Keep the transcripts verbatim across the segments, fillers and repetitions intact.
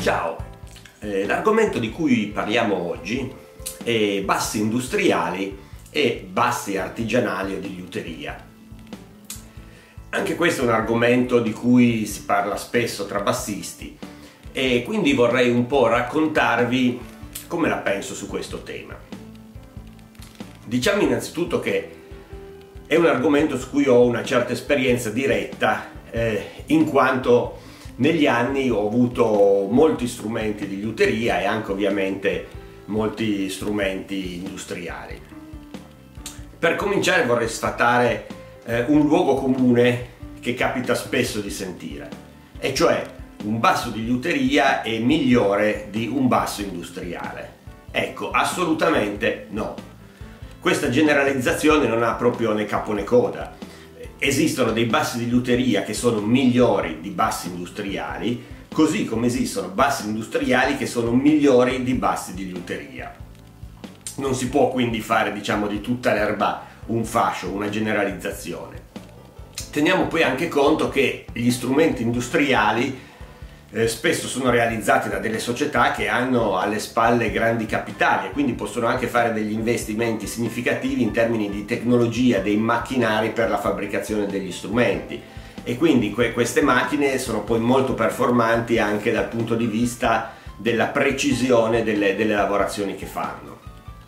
Ciao, eh, l'argomento di cui parliamo oggi è bassi industriali e bassi artigianali o di liuteria. Anche questo è un argomento di cui si parla spesso tra bassisti e quindi vorrei un po' raccontarvi come la penso su questo tema. Diciamo innanzitutto che è un argomento su cui ho una certa esperienza diretta, eh, in quanto negli anni ho avuto molti strumenti di liuteria e anche ovviamente molti strumenti industriali. Per cominciare vorrei sfatare eh, un luogo comune che capita spesso di sentire, e cioè un basso di liuteria è migliore di un basso industriale. Ecco, assolutamente no. Questa generalizzazione non ha proprio né capo né coda. Esistono dei bassi di liuteria che sono migliori di bassi industriali, così come esistono bassi industriali che sono migliori di bassi di liuteria. Non si può quindi fare, diciamo, di tutta l'erba un fascio, una generalizzazione. Teniamo poi anche conto che gli strumenti industriali eh, spesso sono realizzati da delle società che hanno alle spalle grandi capitali e quindi possono anche fare degli investimenti significativi in termini di tecnologia, dei macchinari per la fabbricazione degli strumenti, e quindi que queste macchine sono poi molto performanti anche dal punto di vista della precisione delle, delle lavorazioni che fanno.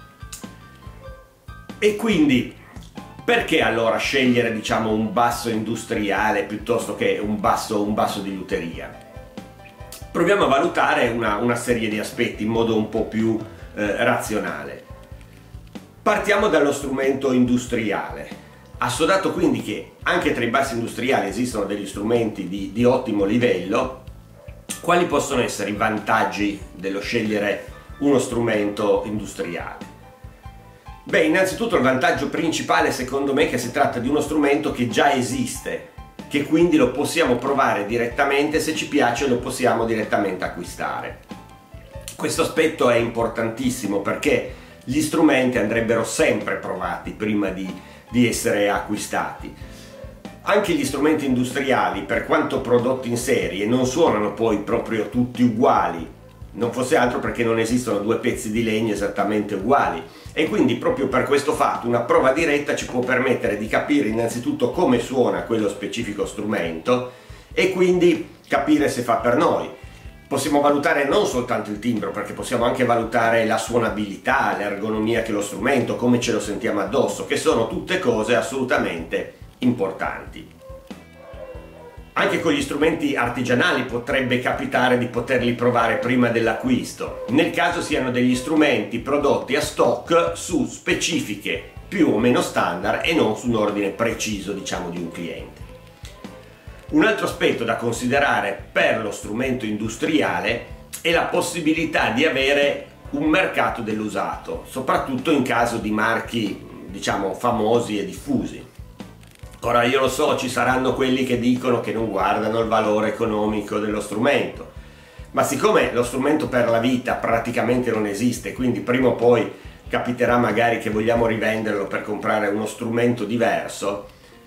E quindi perché allora scegliere, diciamo, un basso industriale piuttosto che un basso, un basso di liuteria? Proviamo a valutare una, una serie di aspetti in modo un po' più eh, razionale. Partiamo dallo strumento industriale. Assodato quindi che anche tra i bassi industriali esistono degli strumenti di, di ottimo livello, quali possono essere i vantaggi dello scegliere uno strumento industriale? Beh, innanzitutto il vantaggio principale secondo me è che si tratta di uno strumento che già esiste, che quindi lo possiamo provare direttamente, se ci piace lo possiamo direttamente acquistare. Questo aspetto è importantissimo perché gli strumenti andrebbero sempre provati prima di, di essere acquistati. Anche gli strumenti industriali, per quanto prodotti in serie, non suonano poi proprio tutti uguali, non fosse altro perché non esistono due pezzi di legno esattamente uguali, e quindi proprio per questo fatto una prova diretta ci può permettere di capire innanzitutto come suona quello specifico strumento e quindi capire se fa per noi. Possiamo valutare non soltanto il timbro, perché possiamo anche valutare la suonabilità, l'ergonomia che lo strumento, come ce lo sentiamo addosso, che sono tutte cose assolutamente importanti. Anche con gli strumenti artigianali potrebbe capitare di poterli provare prima dell'acquisto, nel caso siano degli strumenti prodotti a stock su specifiche più o meno standard e non su un ordine preciso, diciamo, di un cliente. Un altro aspetto da considerare per lo strumento industriale è la possibilità di avere un mercato dell'usato, soprattutto in caso di marchi, diciamo, famosi e diffusi. Ora io lo so, ci saranno quelli che dicono che non guardano il valore economico dello strumento, ma siccome lo strumento per la vita praticamente non esiste, quindi prima o poi capiterà magari che vogliamo rivenderlo per comprare uno strumento diverso,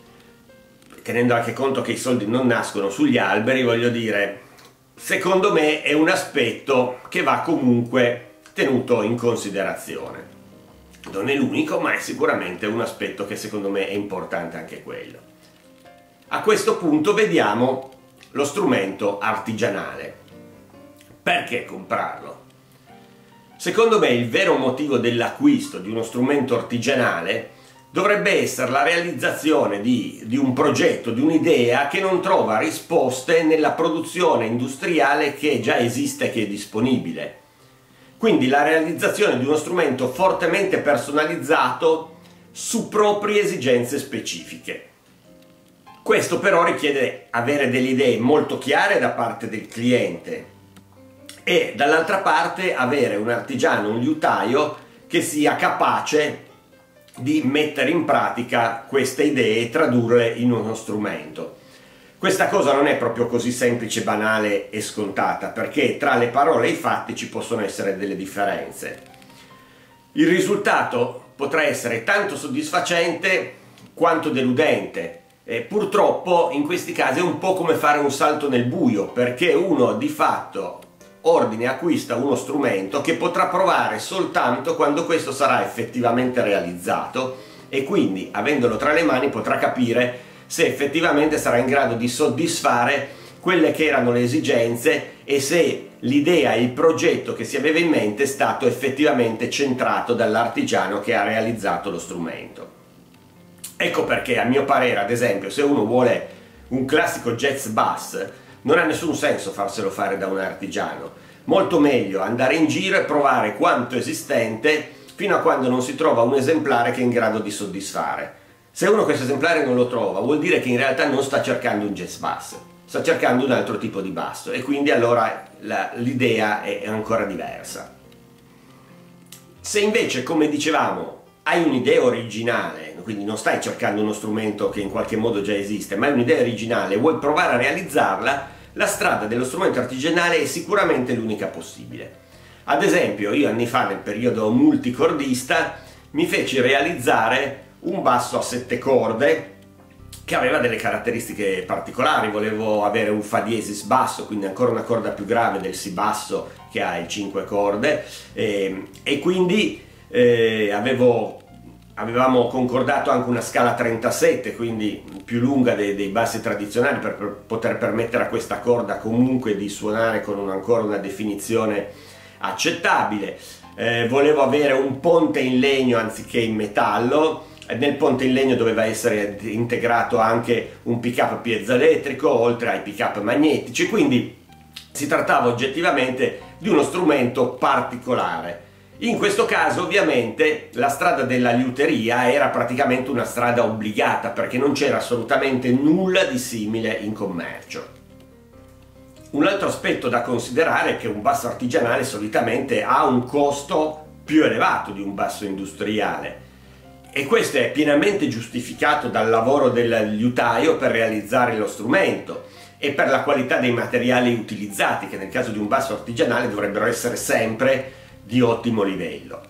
tenendo anche conto che i soldi non nascono sugli alberi, voglio dire, secondo me è un aspetto che va comunque tenuto in considerazione. Non è l'unico, ma è sicuramente un aspetto che secondo me è importante anche quello. A questo punto vediamo lo strumento artigianale. Perché comprarlo? Secondo me il vero motivo dell'acquisto di uno strumento artigianale dovrebbe essere la realizzazione di, di un progetto, di un'idea che non trova risposte nella produzione industriale che già esiste e che è disponibile. Quindi la realizzazione di uno strumento fortemente personalizzato su proprie esigenze specifiche. Questo però richiede avere delle idee molto chiare da parte del cliente e dall'altra parte avere un artigiano, un liutaio che sia capace di mettere in pratica queste idee e tradurle in uno strumento. Questa cosa non è proprio così semplice, banale e scontata, perché tra le parole e i fatti ci possono essere delle differenze. Il risultato potrà essere tanto soddisfacente quanto deludente, e purtroppo in questi casi è un po' come fare un salto nel buio, perché uno di fatto ordine e acquista uno strumento che potrà provare soltanto quando questo sarà effettivamente realizzato e quindi, avendolo tra le mani, potrà capire se effettivamente sarà in grado di soddisfare quelle che erano le esigenze e se l'idea e il progetto che si aveva in mente è stato effettivamente centrato dall'artigiano che ha realizzato lo strumento. Ecco perché, a mio parere, ad esempio, se uno vuole un classico jazz bass, non ha nessun senso farselo fare da un artigiano. Molto meglio andare in giro e provare quanto esistente fino a quando non si trova un esemplare che è in grado di soddisfare. Se uno questo esemplare non lo trova, vuol dire che in realtà non sta cercando un jazz bass, sta cercando un altro tipo di basso e quindi allora l'idea è ancora diversa. Se invece, come dicevamo, hai un'idea originale, quindi non stai cercando uno strumento che in qualche modo già esiste, ma hai un'idea originale e vuoi provare a realizzarla, la strada dello strumento artigianale è sicuramente l'unica possibile. Ad esempio, io anni fa, nel periodo multicordista, mi feci realizzare un basso a sette corde che aveva delle caratteristiche particolari. Volevo avere un fa diesis basso, quindi ancora una corda più grave del si basso che ha il cinque corde, e, e quindi eh, avevo, avevamo concordato anche una scala trentasette, quindi più lunga dei, dei bassi tradizionali, per, per poter permettere a questa corda comunque di suonare con un, ancora una definizione accettabile. Eh, volevo avere un ponte in legno anziché in metallo. Nel ponte in legno doveva essere integrato anche un pick-up piezoelettrico, oltre ai pick-up magnetici, quindi si trattava oggettivamente di uno strumento particolare. In questo caso, ovviamente, la strada della liuteria era praticamente una strada obbligata, perché non c'era assolutamente nulla di simile in commercio. Un altro aspetto da considerare è che un basso artigianale solitamente ha un costo più elevato di un basso industriale. E questo è pienamente giustificato dal lavoro del liutaio per realizzare lo strumento e per la qualità dei materiali utilizzati, che nel caso di un basso artigianale dovrebbero essere sempre di ottimo livello.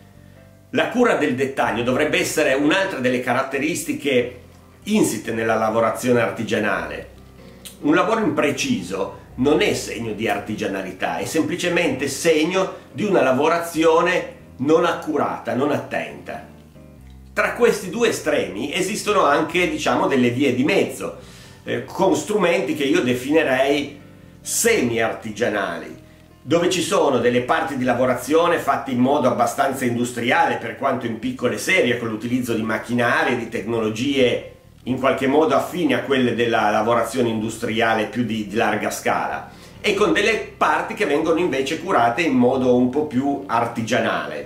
La cura del dettaglio dovrebbe essere un'altra delle caratteristiche insite nella lavorazione artigianale. Un lavoro impreciso non è segno di artigianalità, è semplicemente segno di una lavorazione non accurata, non attenta. Tra questi due estremi esistono anche, diciamo, delle vie di mezzo, eh, con strumenti che io definirei semi-artigianali, dove ci sono delle parti di lavorazione fatte in modo abbastanza industriale, per quanto in piccole serie, con l'utilizzo di macchinari e di tecnologie in qualche modo affini a quelle della lavorazione industriale più di, di larga scala, e con delle parti che vengono invece curate in modo un po' più artigianale.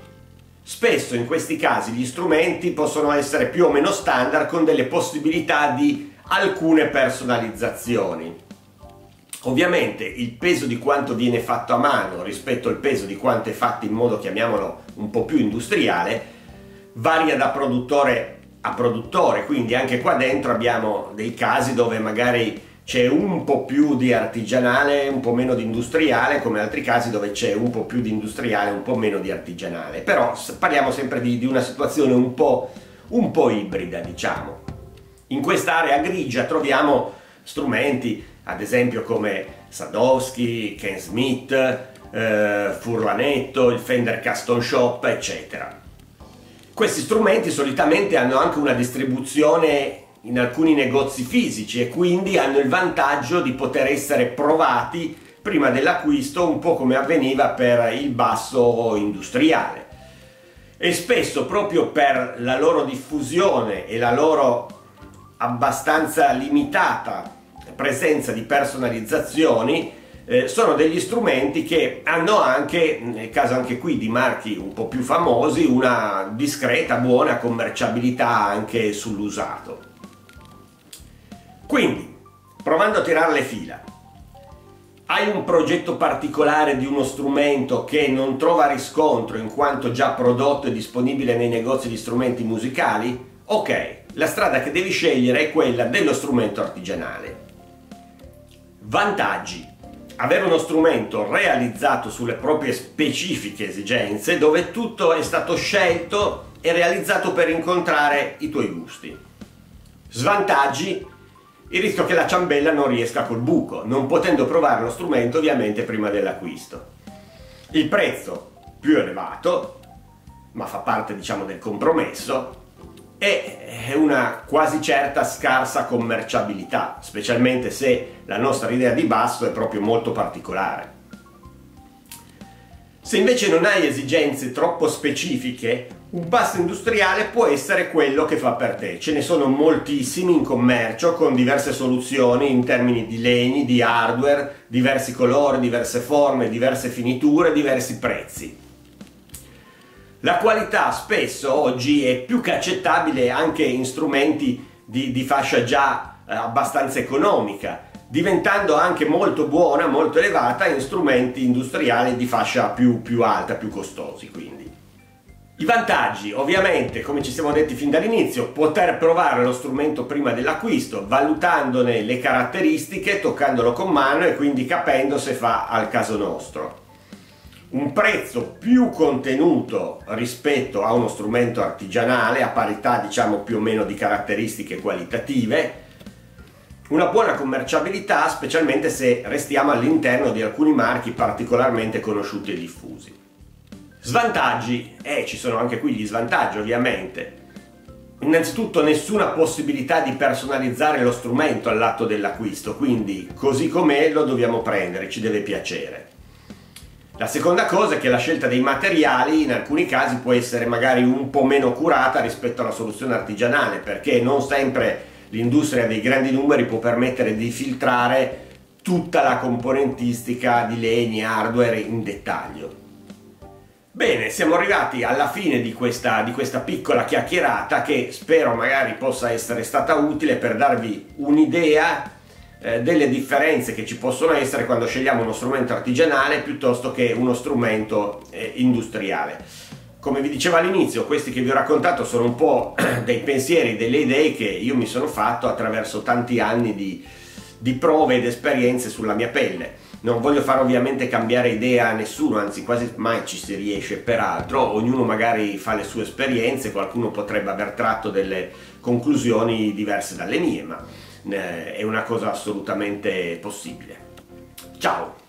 Spesso in questi casi gli strumenti possono essere più o meno standard, con delle possibilità di alcune personalizzazioni. Ovviamente il peso di quanto viene fatto a mano rispetto al peso di quanto è fatto in modo, chiamiamolo, un po' più industriale, varia da produttore a produttore, quindi anche qua dentro abbiamo dei casi dove magari c'è un po' più di artigianale, un po' meno di industriale, come altri casi dove c'è un po' più di industriale, un po' meno di artigianale. Però parliamo sempre di, di una situazione un po', un po' ibrida, diciamo. In quest'area grigia troviamo strumenti, ad esempio come Sadowski, Ken Smith, eh, Furlanetto, il Fender Custom Shop, eccetera. Questi strumenti solitamente hanno anche una distribuzione in alcuni negozi fisici e quindi hanno il vantaggio di poter essere provati prima dell'acquisto, un po' come avveniva per il basso industriale. E spesso, proprio per la loro diffusione e la loro abbastanza limitata presenza di personalizzazioni, eh, sono degli strumenti che hanno anche, nel caso anche qui di marchi un po' più famosi, una discreta, buona commerciabilità anche sull'usato. Quindi, provando a tirare le fila, hai un progetto particolare di uno strumento che non trova riscontro in quanto già prodotto e disponibile nei negozi di strumenti musicali? Ok, la strada che devi scegliere è quella dello strumento artigianale. Vantaggi: avere uno strumento realizzato sulle proprie specifiche esigenze, dove tutto è stato scelto e realizzato per incontrare i tuoi gusti. Svantaggi: il rischio che la ciambella non riesca col buco, non potendo provare lo strumento ovviamente prima dell'acquisto. Il prezzo più elevato, ma fa parte diciamo del compromesso, e una quasi certa scarsa commerciabilità, specialmente se la nostra idea di basso è proprio molto particolare. Se invece non hai esigenze troppo specifiche, un basso industriale può essere quello che fa per te. Ce ne sono moltissimi in commercio con diverse soluzioni in termini di legni, di hardware, diversi colori, diverse forme, diverse finiture, diversi prezzi. La qualità spesso oggi è più che accettabile anche in strumenti di, di fascia già eh, abbastanza economica, diventando anche molto buona, molto elevata in strumenti industriali di fascia più, più alta, più costosi quindi. I vantaggi, ovviamente, come ci siamo detti fin dall'inizio, poter provare lo strumento prima dell'acquisto, valutandone le caratteristiche, toccandolo con mano e quindi capendo se fa al caso nostro. Un prezzo più contenuto rispetto a uno strumento artigianale, a parità diciamo più o meno di caratteristiche qualitative, una buona commerciabilità, specialmente se restiamo all'interno di alcuni marchi particolarmente conosciuti e diffusi. Svantaggi, e eh, ci sono anche qui gli svantaggi ovviamente. Innanzitutto nessuna possibilità di personalizzare lo strumento all'atto dell'acquisto, quindi così com'è lo dobbiamo prendere, ci deve piacere. La seconda cosa è che la scelta dei materiali in alcuni casi può essere magari un po' meno curata rispetto alla soluzione artigianale, perché non sempre l'industria dei grandi numeri può permettere di filtrare tutta la componentistica di legni, hardware in dettaglio. Bene, siamo arrivati alla fine di questa, di questa piccola chiacchierata che spero magari possa essere stata utile per darvi un'idea eh, delle differenze che ci possono essere quando scegliamo uno strumento artigianale piuttosto che uno strumento eh, industriale. Come vi dicevo all'inizio, questi che vi ho raccontato sono un po' dei pensieri, delle idee che io mi sono fatto attraverso tanti anni di, di prove ed esperienze sulla mia pelle. Non voglio fare ovviamente cambiare idea a nessuno, anzi quasi mai ci si riesce, peraltro ognuno magari fa le sue esperienze, qualcuno potrebbe aver tratto delle conclusioni diverse dalle mie, ma eh, è una cosa assolutamente possibile. Ciao!